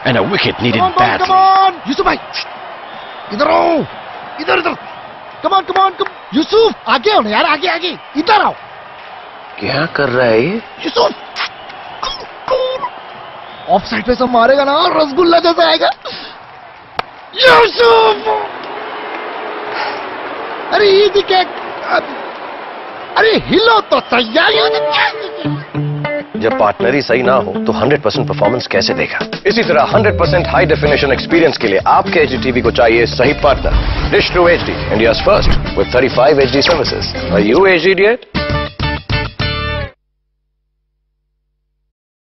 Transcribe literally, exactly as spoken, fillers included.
And a wicket needed come on, badly. Come on, Yusuf भाई, इधर आओ, इधर इधर, come on, come on, come, Yusuf, आगे आओ ना यार, आगे आगे, इधर आओ। क्या कर रहा है ये? यूसुफ, ऑफ साइड पे सब मारेगा ना, रसगुल्ला जैसा आएगा। यूसुफ, अरे ये दिखे, अरे हिलो तो सही। जब पार्टनर ही सही ना हो तो हंड्रेड परसेंट परफॉर्मेंस कैसे देगा? इसी तरह hundred percent high definition experience के लिए आपके एच डी टीवी को चाहिए सही partner. Dish true H D, India's first with thirty five H D services. Are you H D yet?